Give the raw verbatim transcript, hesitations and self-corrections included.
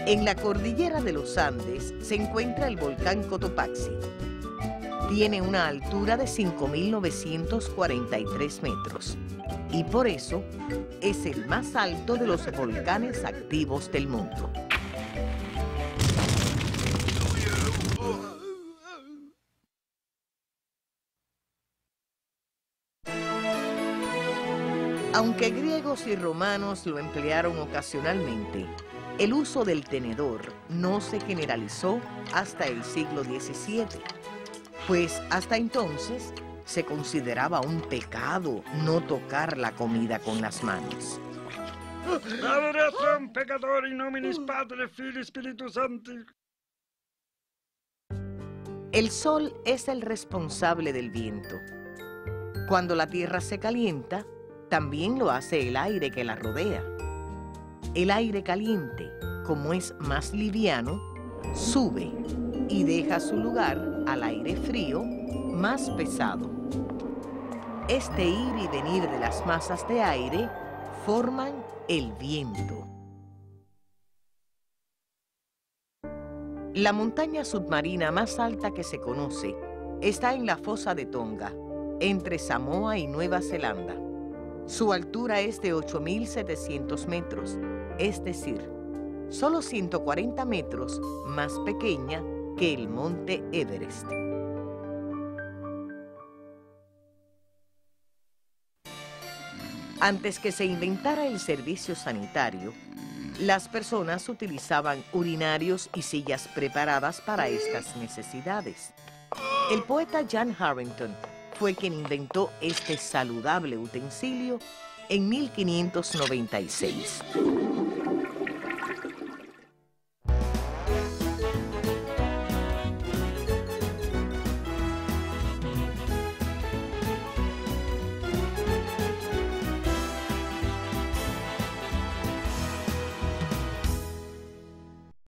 En la cordillera de los Andes se encuentra el volcán Cotopaxi. Tiene una altura de cinco mil novecientos cuarenta y tres metros y por eso es el más alto de los volcanes activos del mundo. Aunque griegos y romanos lo emplearon ocasionalmente, el uso del tenedor no se generalizó hasta el siglo diecisiete, pues hasta entonces se consideraba un pecado no tocar la comida con las manos. Adoración, pecador, in nominis Padre, Filii, Spiritus Sancti. El sol es el responsable del viento. Cuando la tierra se calienta, también lo hace el aire que la rodea. El aire caliente, como es más liviano, sube y deja su lugar al aire frío, más pesado. Este ir y venir de las masas de aire forman el viento. La montaña submarina más alta que se conoce está en la fosa de Tonga, entre Samoa y Nueva Zelanda. Su altura es de ocho mil setecientos metros, es decir, solo ciento cuarenta metros más pequeña que el monte Everest. Antes que se inventara el servicio sanitario, las personas utilizaban urinarios y sillas preparadas para estas necesidades. El poeta Jan Harrington fue quien inventó este saludable utensilio en mil quinientos noventa y seis.